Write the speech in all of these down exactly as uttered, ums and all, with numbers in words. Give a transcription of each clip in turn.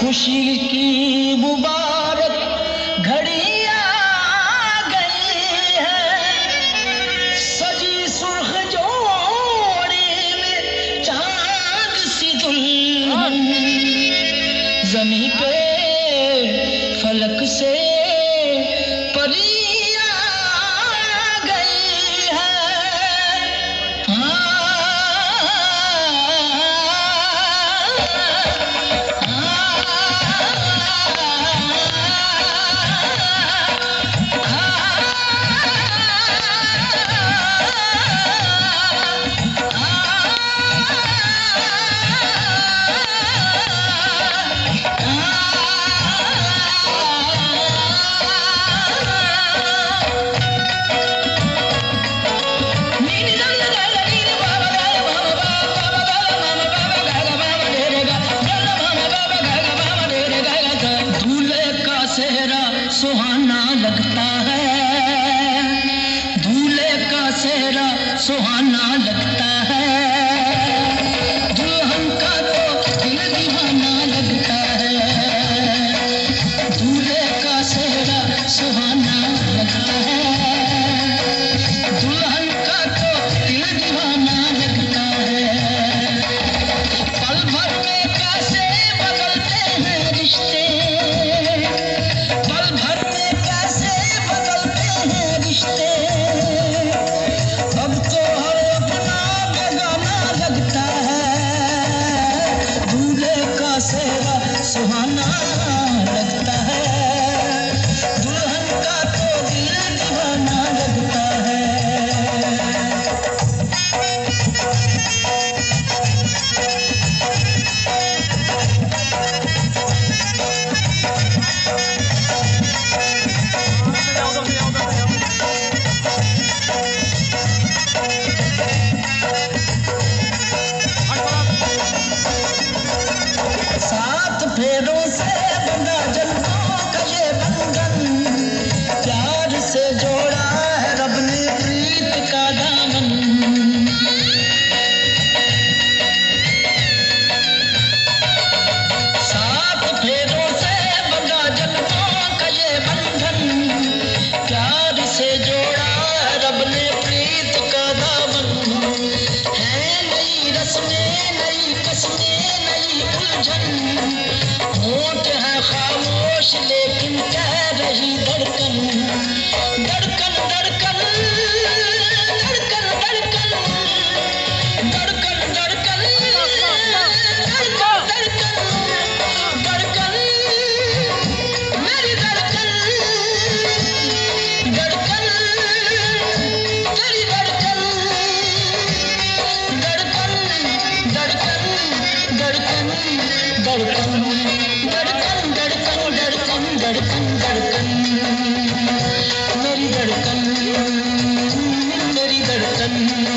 खुशी की मुबारक घड़ी आ गई है, सजी सुर्ख जोड़ी में चांद सी दुल्हन, ज़मीं पे फलक से परी आ गई है। हाँ, सुहाना लगता है, दूल्हे का सेहरा सुहाना लगता है, दुल्हन का तो दिल दीवाना लगता है, दूल्हे का सेहरा सुहाना लगता है, दुल्हन का तो दिल दीवाना लगता है। पल भर में कैसे बदलते हैं रिश्ते, सुहाना लगता है, दुल्हन का तो दिल दीवाना लगता है। सात फेरों से बंधा जन्मों का ये बंधन, प्यार से जोड़ा है रब ने प्रीत का दामन। सात फेरों से बंधा जन्मों का ये बंधन, प्यार से जोड़ा है रब ने प्रीत का दामन। है नई रस्में, नई कस्में, नई उलझन, होंठ है खामोश लेकिन कह रही धड़कन, धड़कन धड़कन धड़कन धड़कन धड़कन धड़कन धड़कन धड़कन मेरी धड़कन, धड़कन तेरी धड़कन, धड़कन धड़कन धड़कन धड़कन धड़कन धड़कन धड़कन धड़कन धड़कन मेरी धड़कन, मेरी धड़कन।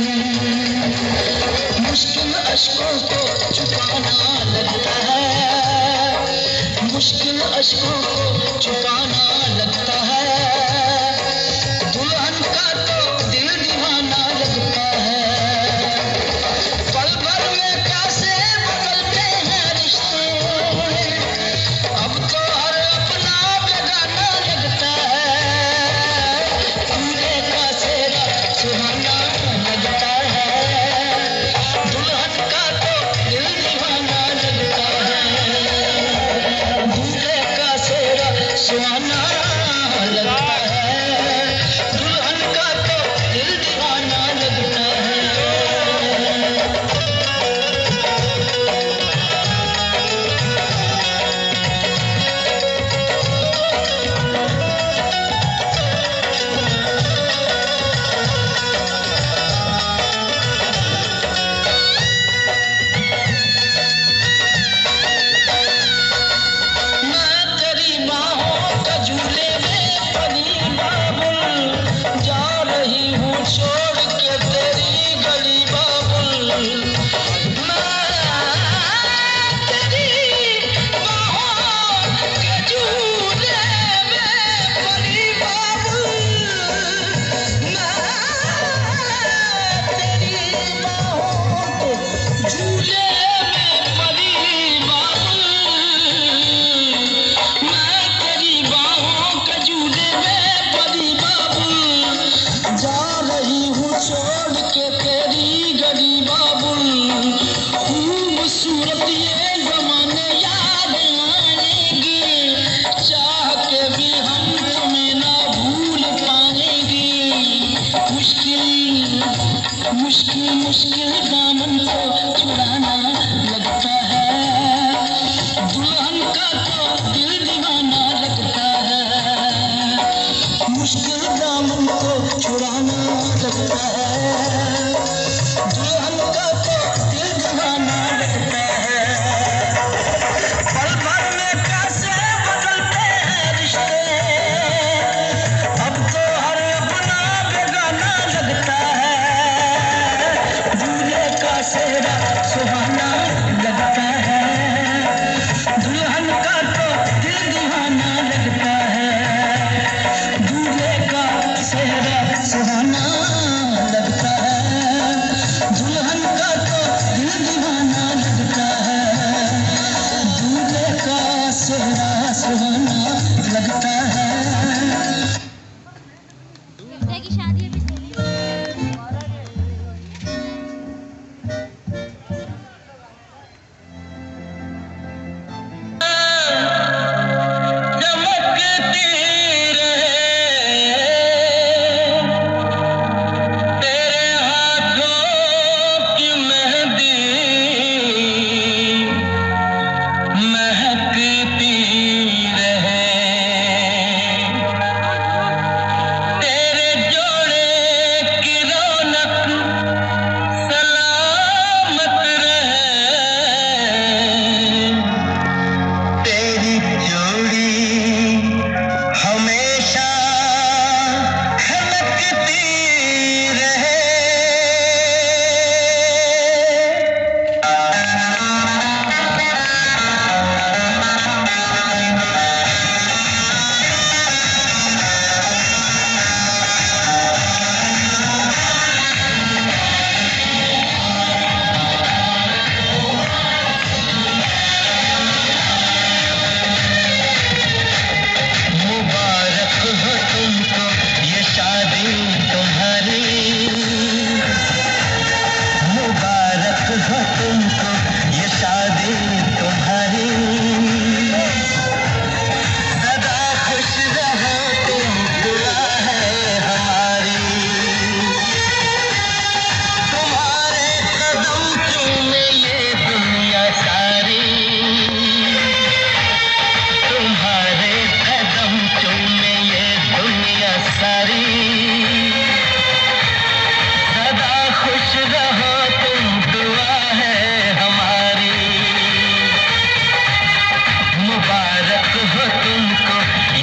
मुश्किल अश्कों को छुपाना लगता है, मुश्किल अश्कों को छुपाना लगता है, दुल्हन का तो दिल दीवाना लगता है। पल भर में कैसे बदलते हैं रिश्ते, अब तो हर अपना बेगाना लगता है, दूल्हे का सेहरा सुहाना लगता है, दुल्हन का तो दिल दीवाना लगता है, दूल्हे का सेहरा सुहाना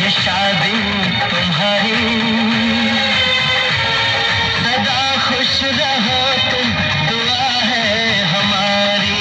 ये शादी तुम्हारी, सदा खुश रहो तुम, दुआ है हमारी।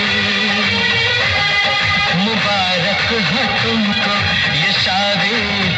तुमको ये शादी